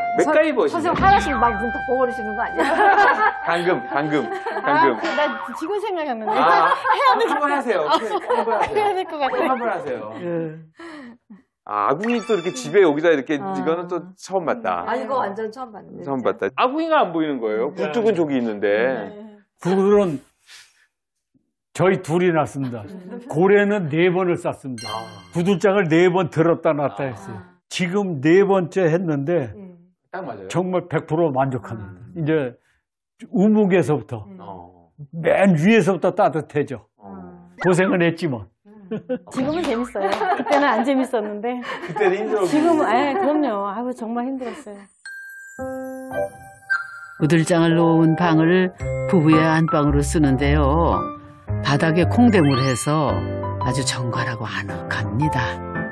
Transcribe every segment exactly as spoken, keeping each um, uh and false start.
맥가이버시네. 선생님 하나씩 막 눈 딱 버리시는 거 아니야? 방금, 방금, 방금. 아, 나 지금 생각했는데. 아, 한번 하세요. 한번 하세요. 해야 될 것 같아. 한번 하세요. 예. 아, 아궁이 또 이렇게 집에 여기다 이렇게, 아. 이거는 또 처음 봤다. 아, 이거 완전 처음 봤는데. 처음 봤다. 아궁이가 안 보이는 거예요. 굴뚝은 저기 있는데. 굴은 저희 둘이 났습니다. 고래는 네 번을 쌌습니다. 구들장을 네 번 들었다 놨다 했어요. 지금 네 번째 했는데 딱 맞아요. 정말 백 퍼센트 만족합니다. 이제 우묵에서부터 어. 맨 위에서부터 따뜻해져. 고생은 했지만. 지금은 재밌어요. 그때는 안 재밌었는데. 그때는 힘들었고. 지금은, 아 그럼요. 아유, 정말 힘들었어요. 구들장을 놓은 방을 부부의 안방으로 쓰는데요. 바닥에 콩대물 해서 아주 정갈하고 아늑합니다.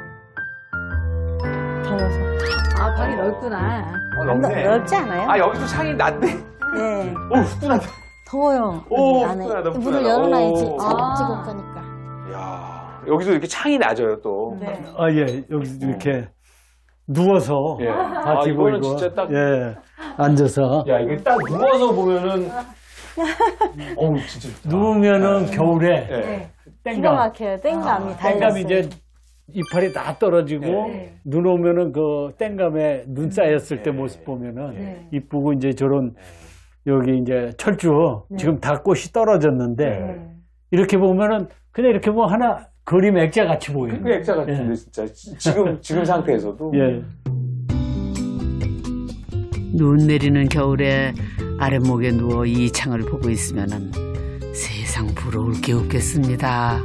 더워서. 아, 방이 넓구나. 어, 넓네. 넓지 않아요? 아, 여기도 창이 낮네. 네. 오, 후끈하다. 더워요. 오, 안에. 후끈하다, 문을 후끈하다. 열어놔야지. 오. 아. 지겁하니까. 이야, 여기도 이렇게 창이 낮아요, 또. 네. 아, 예. 여기 이렇게 누워서 예. 같이 아, 이거는 보이고. 진짜 딱. 예. 앉아서. 야, 이게 딱 누워서 보면은. 어우, 진짜. 좋다. 누우면은 겨울에 예. 네. 기가 땡감. 막혀요. 땡감이 달렸어요. 땡감이 이제 이파리 다 떨어지고 네. 눈 오면은 그 땡감에 눈 쌓였을 때 네. 모습 보면은 네. 이쁘고 이제 저런 여기 이제 철쭉 지금 다 꽃이 떨어졌는데 네. 이렇게 보면은 그냥 이렇게 보면 하나 그림 액자 같이 보여요. 그 액자 같은데, 예. 진짜. 지금, 지금 상태에서도. 예. 눈 내리는 겨울에 아랫목에 누워 이 창을 보고 있으면은 세상 부러울 게 없겠습니다.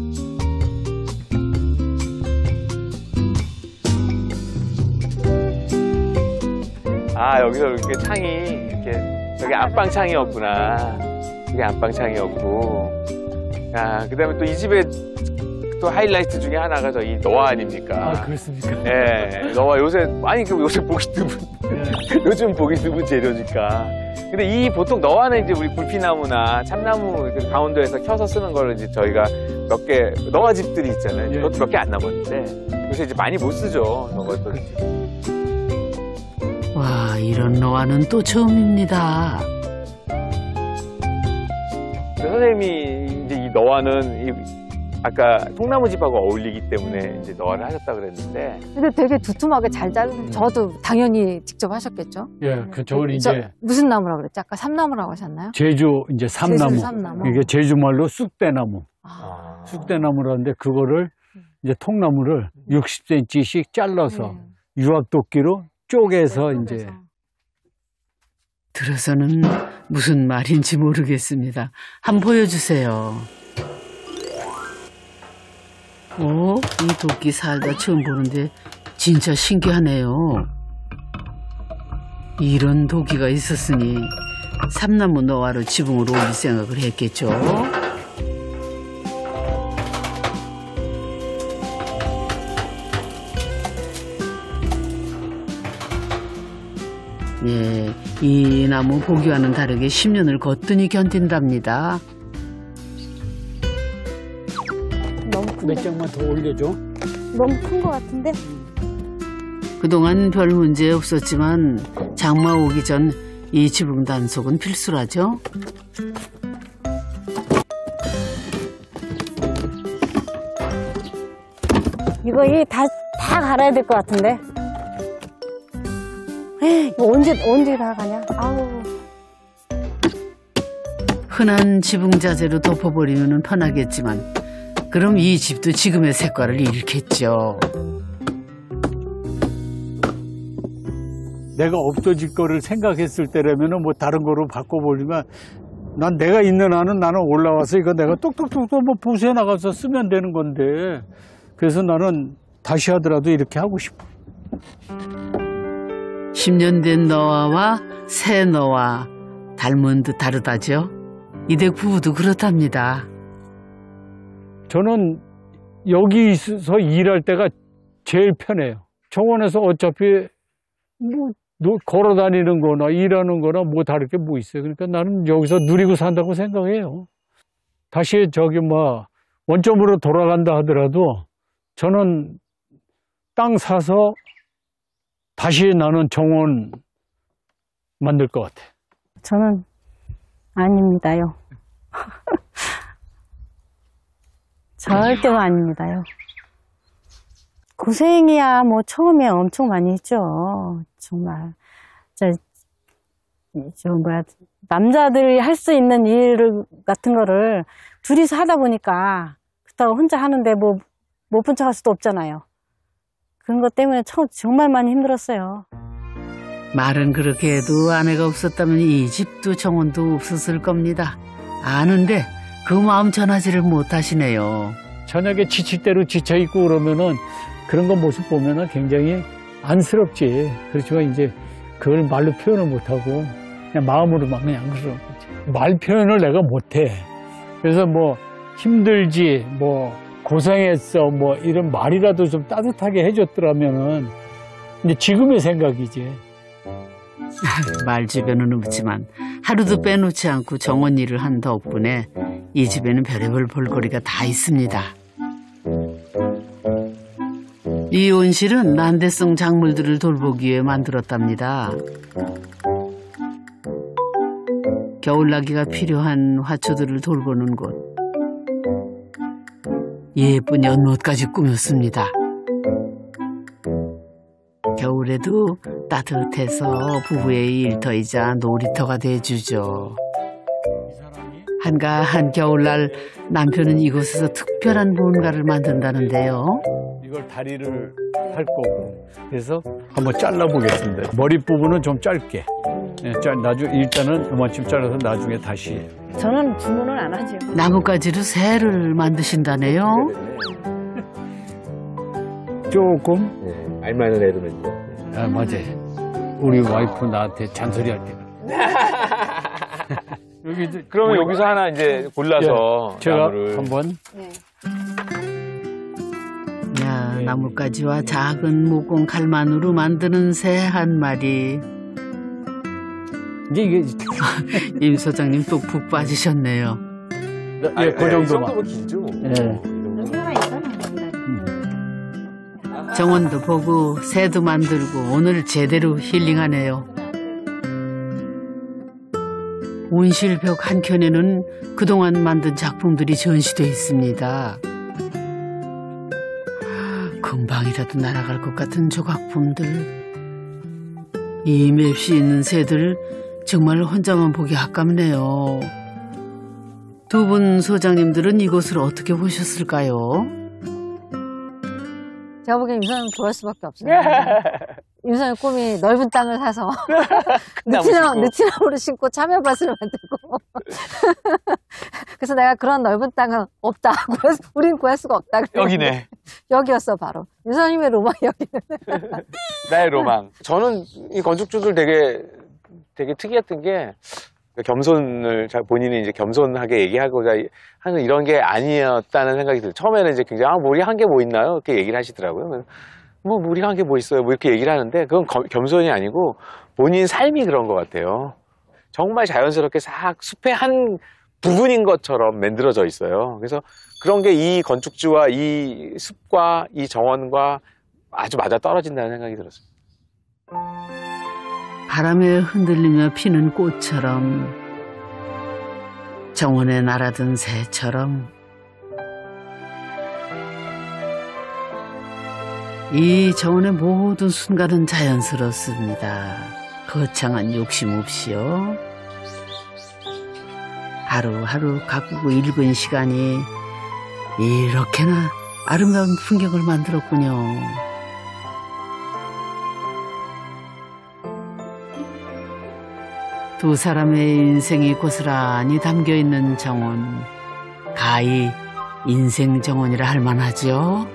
아, 여기서 이렇게 창이, 이렇게, 저기 안방 창이었구나. 이게 안방 창이었고. 야, 그 다음에 또 이 집에 또 하이라이트 중에 하나가 저희 너와 아닙니까? 아, 그렇습니까? 예, 너와 요새, 아니, 그 요새 보기 드문, 요즘 보기 드문 재료니까. 근데 이 보통 너와는 이제 우리 불피나무나 참나무 그 강원도에서 켜서 쓰는 걸 이제 저희가 몇 개, 너와 집들이 있잖아요. 예. 그것도 몇 개 안 남았는데. 요새 이제 많이 못 쓰죠. 너가 또. 와, 이런 노화는 또 처음입니다. 선생님이 이제 이 너와는 이 아까 통나무집하고 어울리기 때문에 이제 너와를 하셨다 그랬는데. 근데 되게 두툼하게 잘 자르는, 저도 당연히 직접 하셨겠죠? 예, 그 저걸 저, 이제 무슨 나무라고 그랬죠? 아까 삼나무라고 하셨나요? 제주 이제 삼나무. 제주 삼나무. 이게 제주말로 쑥대나무. 아. 쑥대나무라는데 그거를 이제 통나무를 육십 센티미터씩 잘라서 네. 유압도끼로 쪼개서 이제 들어서는 무슨 말인지 모르겠습니다. 한번 보여주세요. 오, 이 도끼 살다 처음 보는데 진짜 신기하네요. 이런 도끼가 있었으니 삼나무 노화를 지붕으로 올릴 생각을 했겠죠. 예, 이 나무 보기와는 다르게 십 년을 거뜬히 견딘답니다. 너무 몇 큰데? 장만 더 올려줘. 너무 큰 것 같은데? 그동안 별 문제 없었지만 장마 오기 전 이 지붕 단속은 필수라죠. 이거 이 다, 다 갈아야 될 것 같은데? 에이, 이거 언제, 언제 다 가냐? 아우. 흔한 지붕 자재로 덮어버리면 편하겠지만 그럼 이 집도 지금의 색깔을 잃겠죠. 내가 없어질 거를 생각했을 때라면은 뭐 다른 거로 바꿔버리면 난 내가 있는 한은 나는 올라와서 이거 내가 똑똑똑똑 뭐 부수해 나가서 쓰면 되는 건데 그래서 나는 다시 하더라도 이렇게 하고 싶어. 십 년 된 너와와 새 너와 닮은 듯 다르다죠. 이댁 부부도 그렇답니다. 저는 여기 있어서 일할 때가 제일 편해요. 정원에서 어차피 뭐 걸어 다니는 거나 일하는 거나 뭐 다를 게 뭐 있어요. 그러니까 나는 여기서 누리고 산다고 생각해요. 다시 저기 뭐 원점으로 돌아간다 하더라도 저는 땅 사서 다시 나는 정원 만들 것 같아. 저는 아닙니다요. 절대로 아닙니다요. 고생이야 뭐 처음에 엄청 많이 했죠. 정말 저, 저 뭐야 남자들이 할 수 있는 일 같은 거를 둘이서 하다 보니까 그렇다고 혼자 하는데 뭐 못 본 척 할 수도 없잖아요. 그런 것 때문에 처, 정말 많이 힘들었어요. 말은 그렇게 해도 아내가 없었다면 이 집도 정원도 없었을 겁니다. 아는데 그 마음 전하지를 못하시네요. 저녁에 지칠 대로 지쳐있고 그러면은 그런 거 모습 보면은 굉장히 안쓰럽지. 그렇지만 이제 그걸 말로 표현을 못하고 그냥 마음으로만 그냥 그러는 거지. 말 표현을 내가 못해. 그래서 뭐 힘들지, 뭐 고생했어, 뭐 이런 말이라도 좀 따뜻하게 해줬더라면은 이제 지금의 생각이지. 말 주변은 없지만 하루도 빼놓지 않고 정원 일을 한 덕분에 이 집에는 별의별 볼거리가 다 있습니다. 이 온실은 난대성 작물들을 돌보기 위해 만들었답니다. 겨울나기가 필요한 화초들을 돌보는 곳. 예쁜 연못까지 꾸몄습니다. 겨울에도 따뜻해서 부부의 일터이자 놀이터가 돼주죠. 한가한 겨울날 남편은 이곳에서 특별한 뭔가를 만든다는데요. 이걸 다리를 할 거고 그래서 한번 잘라보겠습니다. 머리 부분은 좀 짧게. 네, 짤, 나중 일단은 이만큼 잘라서 나중에 다시. 저는 주문을 안 하죠. 나뭇가지로 새를 만드신다네요. 조금. 네, 알만한 애들은요. 아, 맞아. 우리 와이프 나한테 잔소리할 때. 여기 이제 그러면 여기서 하나 이제 골라서 예, 제가 나무를 한번 야, 나뭇가지와 작은 모공 칼만으로 만드는 새 한 마리. 이제 이게 임 소장님 또 푹 빠지셨네요. 예, 그 정도만. 이 정도면 길죠. 뭐. 예. 여기 하나 있잖아요. 정원도 보고 새도 만들고 오늘 제대로 힐링하네요. 온실벽 한켠에는 그동안 만든 작품들이 전시되어 있습니다. 금방이라도 날아갈 것 같은 조각품들. 이 맵시 있는 새들 정말 혼자만 보기 아깝네요. 두 분 소장님들은 이곳을 어떻게 보셨을까요? 제가 보기엔 임선은 좋아할 수밖에 없어요. 임선의 꿈이 넓은 땅을 사서 느티나무, 느티나무를 심고 참외밭을 만들고 그래서 내가 그런 넓은 땅은 없다. 구할, 우린 구할 수가 없다. 여기네. 여기였어 바로. 임선님의 로망 여기는. 나의 로망. 저는 이 건축주들 되게 되게 특이했던 게 겸손을 잘 본인이 이제 겸손하게 얘기하고자 하는 이런 게 아니었다는 생각이 들어요. 처음에는 이제 굉장히 아, 뭐 우리 한 게 뭐 있나요? 이렇게 얘기를 하시더라고요. 뭐 우리가 한 게 뭐 있어요? 뭐 이렇게 얘기를 하는데 그건 겸, 겸손이 아니고 본인 삶이 그런 것 같아요. 정말 자연스럽게 싹 숲의 한 부분인 것처럼 만들어져 있어요. 그래서 그런 게 이 건축주와 이 숲과 이 정원과 아주 맞아 떨어진다는 생각이 들었어요. 바람에 흔들리며 피는 꽃처럼 정원에 날아든 새처럼 이 정원의 모든 순간은 자연스럽습니다. 거창한 욕심 없이요. 하루하루 가꾸고 읽은 시간이 이렇게나 아름다운 풍경을 만들었군요. 두 사람의 인생이 고스란히 담겨있는 정원, 가히 인생 정원이라 할 만하죠.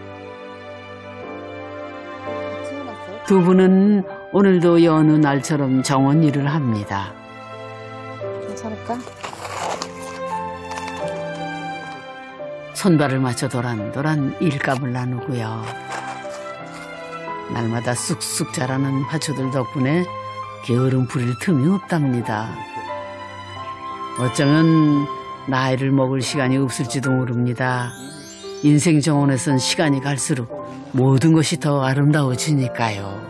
두 분은 오늘도 여느 날처럼 정원 일을 합니다. 괜찮을까? 손발을 맞춰 도란도란 일감을 나누고요. 날마다 쑥쑥 자라는 화초들 덕분에 게으름 부릴 틈이 없답니다. 어쩌면 나이를 먹을 시간이 없을지도 모릅니다. 인생 정원에선 시간이 갈수록 모든 것이 더 아름다워지니까요.